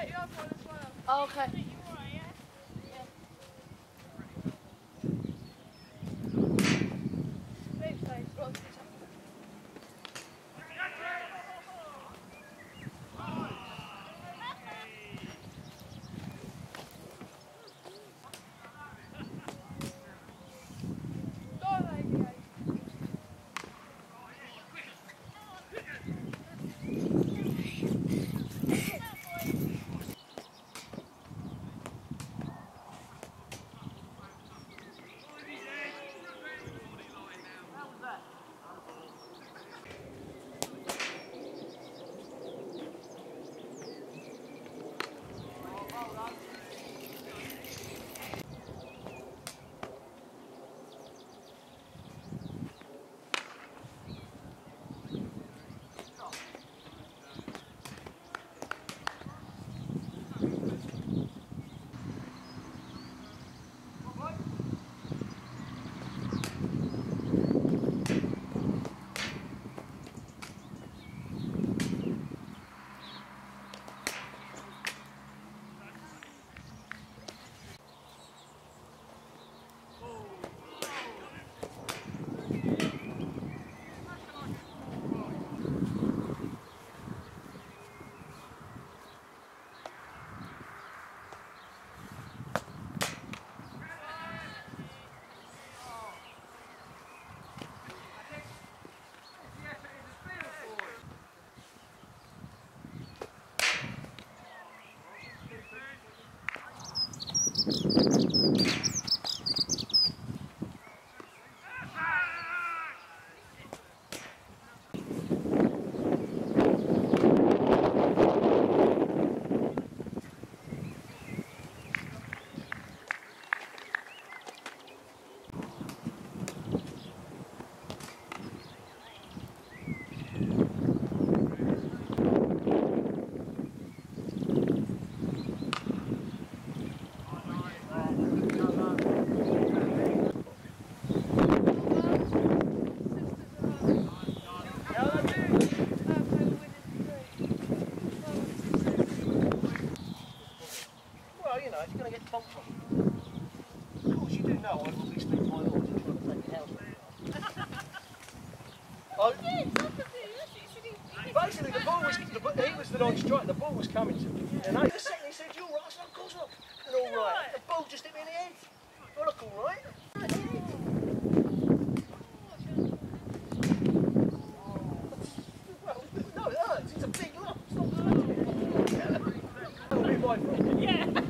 take your other one as well. Oh, okay. Well, you know, if you're going to get bumped from it. Of course, you do know I will be speaking my laws and trying to take your house back. Oh, basically, the ball was, he was the non-strike, the ball was coming to me. And the second he said, "You're right," I said, "Of course not. You're all right." The ball just hit me in the head. I look all right. Well, no, it hurts. It's a big lump. It's not hurting. That'll be my fault. Yeah.